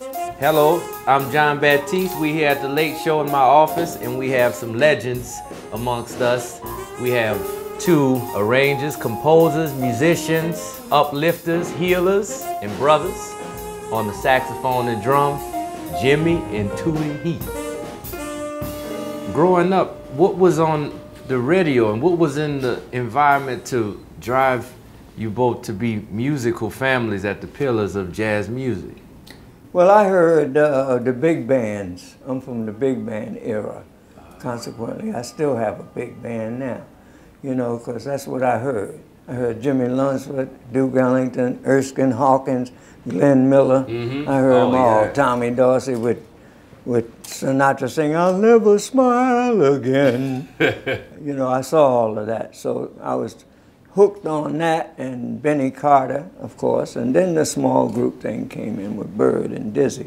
Hello, I'm John Baptiste. We here at the Late Show in my office, and we have some legends amongst us. We have two arrangers, composers, musicians, uplifters, healers, and brothers. On the saxophone and drums, Jimmy and Tootie Heath. Growing up, what was on the radio and what was in the environment to drive you both to be musical families at the pillars of jazz music? Well, I heard the big bands. I'm from the big band era. Consequently, I still have a big band now, you know, because that's what I heard. I heard Jimmy Lunceford, Duke Ellington, Erskine Hawkins, Glenn Miller. I heard them all. Yeah. Tommy Dorsey with Sinatra singing, "I'll never smile again." You know, I saw all of that. So I was hooked on that, and Benny Carter, of course, and then the small group thing came in with Bird and Dizzy.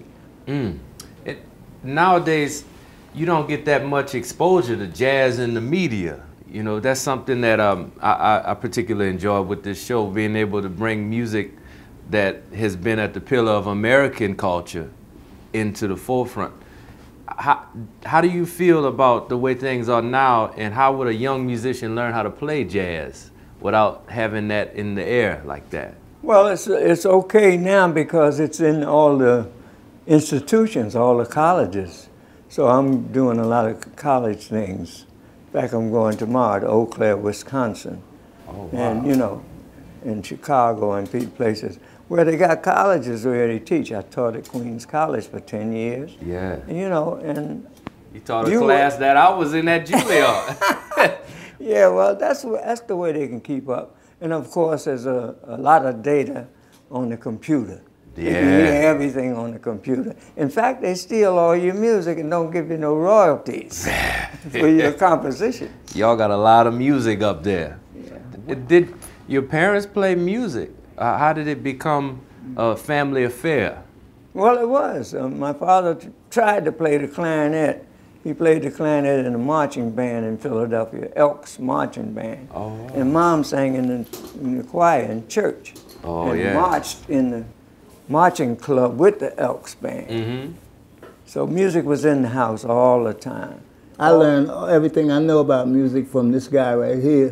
Nowadays, you don't get that much exposure to jazz in the media. You know, that's something that I particularly enjoy with this show, being able to bring music that has been at the pillar of American culture into the forefront. How do you feel about the way things are now, and how would a young musician learn how to play jazz without having that in the air like that? Well, it's okay now because it's in all the institutions, all the colleges. So I'm doing a lot of college things. In fact, I'm going tomorrow to Eau Claire, Wisconsin. Oh, wow. And, you know, in Chicago and places where they got colleges where they teach. I taught at Queens College for 10 years. Yeah. And, you know, and you taught a class that I was in at Juilliard. Yeah, well, that's the way they can keep up. And of course, there's a lot of data on the computer. Yeah. You can hear everything on the computer. In fact, they steal all your music and don't give you no royalties for your composition. Y'all got a lot of music up there. Yeah. Did your parents play music? How did it become a family affair? Well, it was. My father tried to play the clarinet. He played the clarinet in a marching band in Philadelphia, Elks Marching Band. Oh. And Mom sang in the choir in church. Oh, and yeah. marched in the marching club with the Elks Band. So music was in the house all the time. I learned everything I know about music from this guy right here.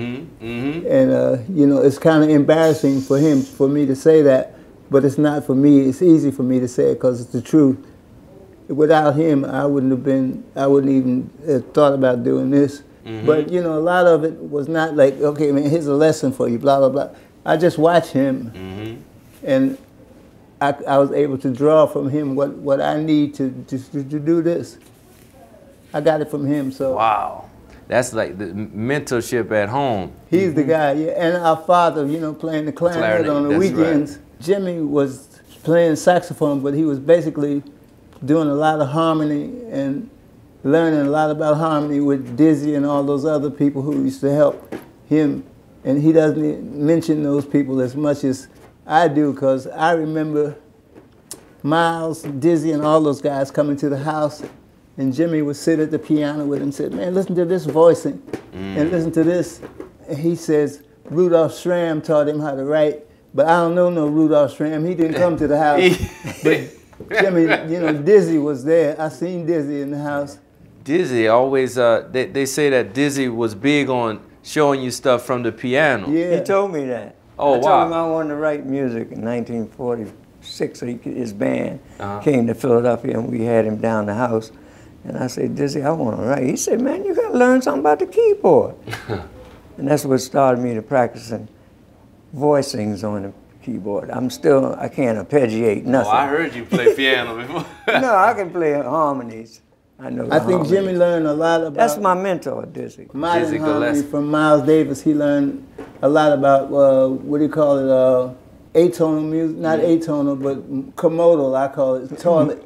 And, you know, it's kind of embarrassing for me to say that, but it's not for me. It's easy for me to say it because it's the truth. Without him, I wouldn't even have thought about doing this. But, you know, a lot of it was not like, okay, man, here's a lesson for you, blah, blah, blah. I just watched him, and I was able to draw from him what I need to do this. I got it from him, so. Wow. That's like the mentorship at home. He's the guy, yeah. And our father, you know, playing the clarinet on the weekends. Right. Jimmy was playing saxophone, but he was basically doing a lot of harmony and learning a lot about harmony with Dizzy and all those other people who used to help him. And he doesn't mention those people as much as I do, because I remember Miles, Dizzy, and all those guys coming to the house, and Jimmy would sit at the piano with him and say, "Man, listen to this voicing, and listen to this." And he says Rudolph Schramm taught him how to write, but I don't know no Rudolph Schramm. He didn't come to the house. But Jimmy, you know, Dizzy was there. I seen Dizzy in the house. Dizzy always, they say that Dizzy was big on showing you stuff from the piano. Yeah. He told me that. Oh, I wow. told him I wanted to write music in 1946. So his band came to Philadelphia, and we had him down the house. And I said, "Dizzy, I want to write." He said, "Man, you got to learn something about the keyboard." And that's what started me to practicing voicings on the keyboard. I can't arpeggiate nothing. Oh, I heard you play piano before. No, I can play harmonies. I know. I think Jimmy learned a lot about. That's my mentor, Dizzy. Modern harmony from Miles Davis. He learned a lot about what do you call it? Atonal music, not atonal, but commodal. I call it toilet.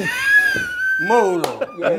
Modal, yeah.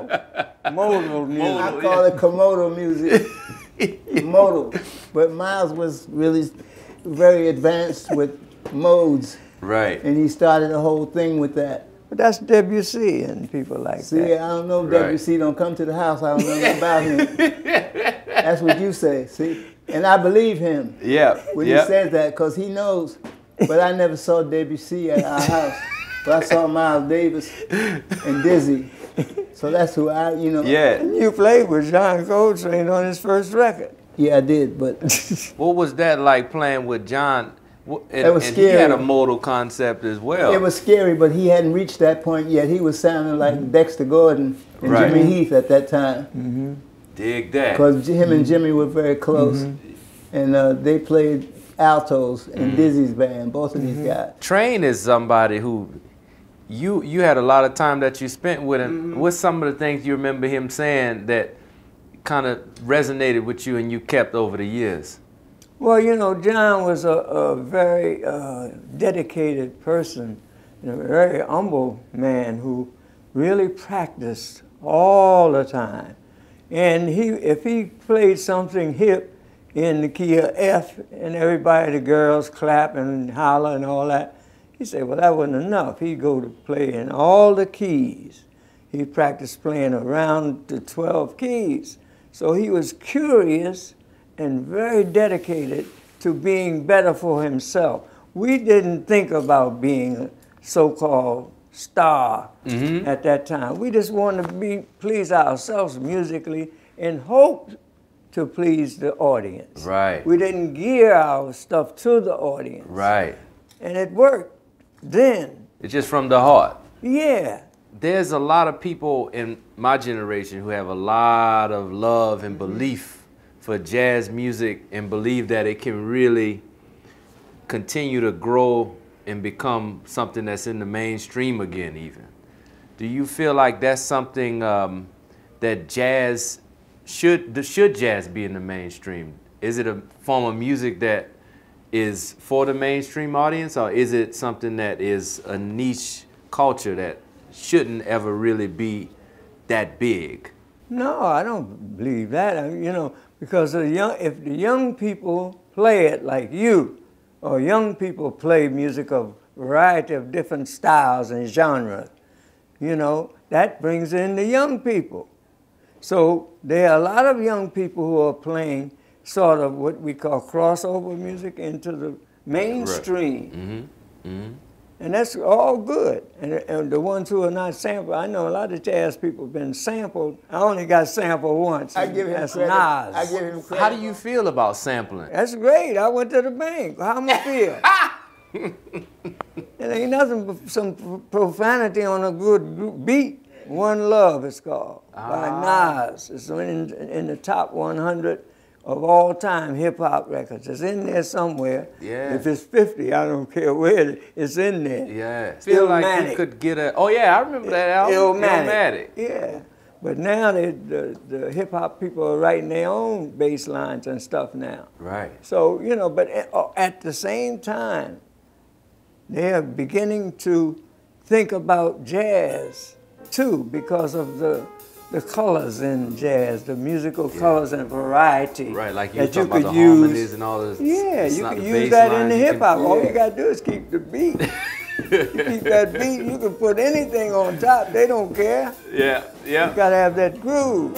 Modal music. I call it commodal music. Modal, but Miles was really very advanced with modes. Right. And he started a whole thing with that. But that's Debussy and people like that. See, I don't know if Debussy don't come to the house. I don't know nothing about him. That's what you say, see? And I believe him. Yeah. When he says that, because he knows. But I never saw Debussy at our house. So I saw Miles Davis and Dizzy. So that's who I, you know. Yeah. And you played with John Coltrane on his first record. Yeah, I did, but What was that like playing with John? It was and scary. he had a modal concept as well. it was scary, but he hadn't reached that point yet. He was sounding like Dexter Gordon and Right. Jimmy Heath at that time. Dig that. Because him and Jimmy were very close. And they played altos in Dizzy's band, both of these guys. Train is somebody who you had a lot of time that you spent with him. What's some of the things you remember him saying that kind of resonated with you and you kept over the years? Well, you know, John was a very dedicated person, a very humble man who really practiced all the time. And if he played something hip in the key of F and everybody, the girls clap and holler and all that, he said, well, that wasn't enough. He'd go to play in all the keys. He practiced playing around the 12 keys. So he was curious and very dedicated to being better for himself. We didn't think about being a so-called star at that time. We just wanted to please ourselves musically and hoped to please the audience. Right. We didn't gear our stuff to the audience. Right. And it worked then. It's just from the heart. Yeah. There's a lot of people in my generation who have a lot of love and belief for jazz music and believe that it can really continue to grow and become something that's in the mainstream again even. Do you feel like that's something that jazz should jazz be in the mainstream? Is it a form of music that is for the mainstream audience, or is it something that is a niche culture that shouldn't ever really be that big? No, I don't believe that. You know, because if the young people play it like you, or young people play music of a variety of different styles and genres, you know, that brings in the young people. So there are a lot of young people who are playing sort of what we call crossover music into the mainstream. And that's all good. And the ones who are not sampled, I know a lot of jazz people have been sampled. I only got sampled once. I give him That's credit. Nas. I give him credit. How do you feel about sampling? That's great. I went to the bank. How am I feel? It ain't nothing but some profanity on a good beat. One Love it's called, by Nas. It's in the top 100 of all time hip hop records. It's in there somewhere. Yeah. If it's 50, I don't care where it's in there. Yeah. Feel like you could get a. Oh yeah, I remember that album. Illmatic. Yeah. But now the hip hop people are writing their own bass lines and stuff now. Right. So, you know, but at the same time, they're beginning to think about jazz too, because of the colors in jazz, the musical colors and variety. Right, like you that talking you about could the use. harmonies and all this. Yeah, it's you not can the use bass that in lines, the you hip can- hop. All you gotta do is keep the beat. You keep that beat, you can put anything on top, they don't care. Yeah, yeah. You gotta have that groove.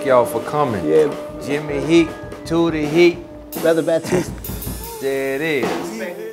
thank y'all for coming. Yeah. Jimmy Heat, Tootie Heat. Brother Baptiste. There it is.